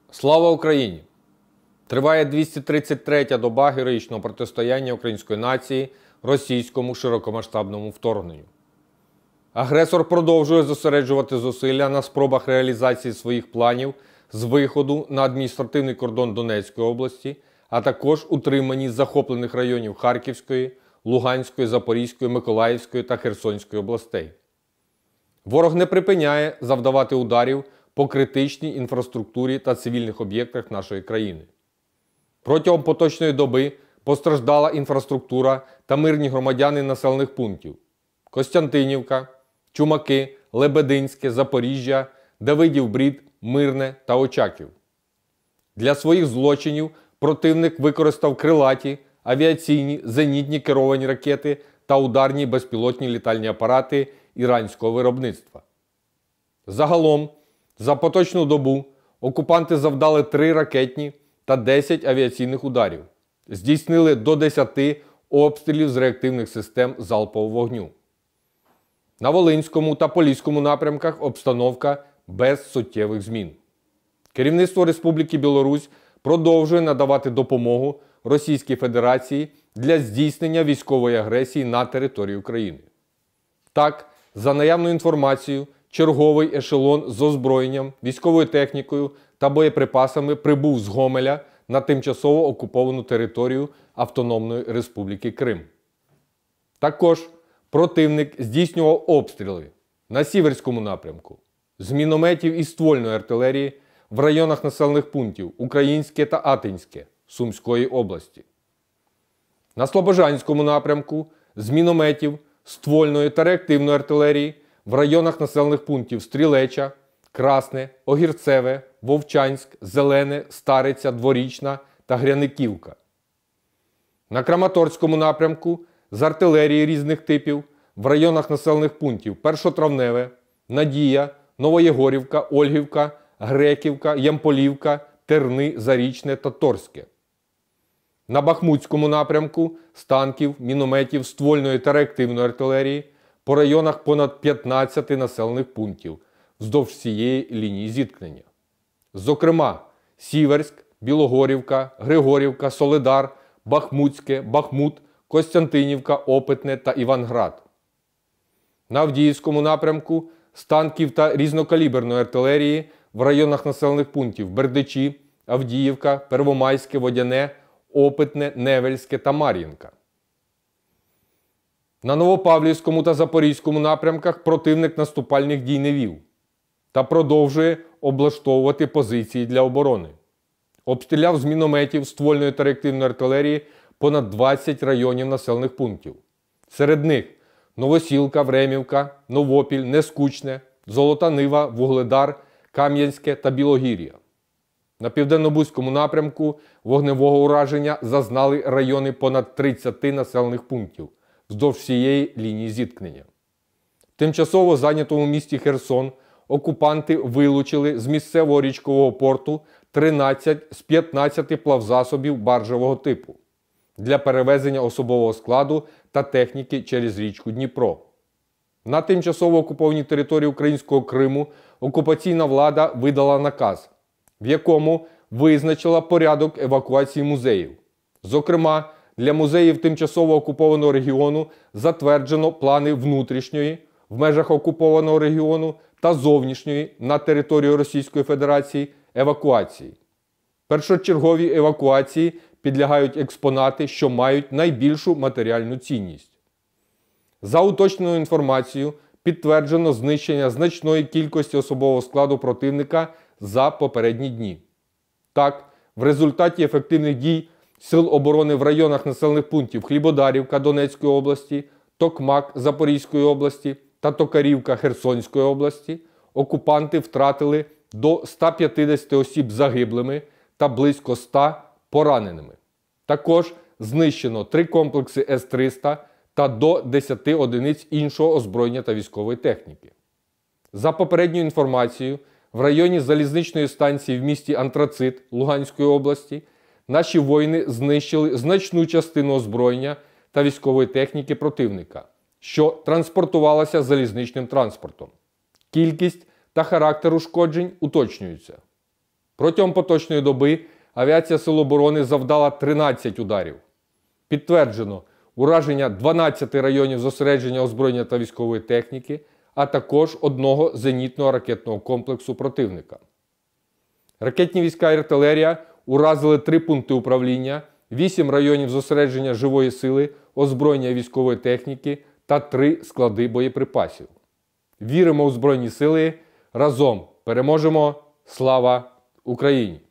Слава Україні! Триває 233-я доба героїчного протистояння української нації російському широкомасштабному вторгненню. Агресор продовжує зосереджувати зусилля на спробах реалізації своїх планів з виходу на адміністративний кордон Донецької області, а також утриманні захоплених районів Харківської, Луганської, Запорізької, Миколаївської та Херсонської областей. Ворог не припиняє завдавати ударів по критичній інфраструктурі та цивільних об'єктах нашої країни. Протягом поточної доби постраждала інфраструктура та мирні громадяни населених пунктів Костянтинівка, Чумаки, Лебединське, Запоріжжя, Давидів-Брід, Мирне та Очаків. Для своїх злочинів противник використав крилаті, авіаційні, зенітні керовані ракети та ударні безпілотні літальні апарати іранського виробництва. Загалом, за поточну добу окупанти завдали 3 ракетні та 10 авіаційних ударів, здійснили до 10 обстрілів з реактивних систем залпового вогню. На Волинському та Поліському напрямках обстановка без суттєвих змін. Керівництво Республіки Білорусь продовжує надавати допомогу Російській Федерації для здійснення військової агресії на території України. Так, за наявною інформацією, черговий ешелон з озброєнням, військовою технікою та боєприпасами прибув з Гомеля на тимчасово окуповану територію Автономної Республіки Крим. Також противник здійснював обстріли на Сіверському напрямку з мінометів і ствольної артилерії в районах населених пунктів Українське та Атинське Сумської області. На Слобожанському напрямку з мінометів, ствольної та реактивної артилерії в районах населених пунктів Стрілеча, Красне, Огірцеве, Вовчанськ, Зелене, Стариця, Дворічна та Гряниківка. На Краматорському напрямку з артилерії різних типів в районах населених пунктів Першотравневе, Надія, Новоєгорівка, Ольгівка, Греківка, Ямполівка, Терни, Зарічне та Торське. На Бахмутському напрямку з танків, мінометів, ствольної та реактивної артилерії по районах понад 15 населених пунктів вздовж всієї лінії зіткнення. Зокрема, Сіверськ, Білогорівка, Григорівка, Солидар, Бахмутське, Бахмут, Костянтинівка, Опитне та Іванград. На Авдіївському напрямку з танків та різнокаліберної артилерії в районах населених пунктів Бердичі, Авдіївка, Первомайське, Водяне, Опитне, Невельське та Мар'їнка. На Новопавлівському та Запорізькому напрямках противник наступальних дій не вів та продовжує облаштовувати позиції для оборони. Обстріляв з мінометів, ствольної та реактивної артилерії понад 20 районів населених пунктів. Серед них Новосілка, Времівка, Новопіль, Нескучне, Золота Нива, Вугледар, Кам'янське та Білогір'я. На Південнобузькому напрямку вогневого ураження зазнали райони понад 30 населених пунктів вздовж всієї лінії зіткнення. В тимчасово зайнятому місті Херсон окупанти вилучили з місцевого річкового порту 13 з 15 плавзасобів баржового типу для перевезення особового складу та техніки через річку Дніпро. На тимчасово окупованій території українського Криму окупаційна влада видала наказ, в якому визначила порядок евакуації музеїв. Зокрема, для музеїв тимчасово окупованого регіону затверджено плани внутрішньої, в межах окупованого регіону та зовнішньої на територію Російської Федерації евакуації. Першочерговій евакуації підлягають експонати, що мають найбільшу матеріальну цінність. За уточненою інформацією, підтверджено знищення значної кількості особового складу противника за попередні дні. Так, в результаті ефективних дій Сил оборони в районах населених пунктів Хлібодарівка Донецької області, Токмак Запорізької області та Токарівка Херсонської області окупанти втратили до 150 осіб загиблими та близько 100 пораненими. Також знищено 3 комплекси С-300 та до 10 одиниць іншого озброєння та військової техніки. За попередньою інформацією, в районі залізничної станції в місті Антрацит Луганської області наші воїни знищили значну частину озброєння та військової техніки противника, що транспортувалася залізничним транспортом. Кількість та характер ушкоджень уточнюються. Протягом поточної доби авіація Сил оборони завдала 13 ударів. Підтверджено ураження 12 районів зосередження озброєння та військової техніки, а також одного зенітного ракетного комплексу противника. Ракетні війська і артилерія уразили 3 пункти управління, 8 районів зосередження живої сили, озброєння і військової техніки та 3 склади боєприпасів. Віримо у Збройні Сили! Разом переможемо! Слава Україні!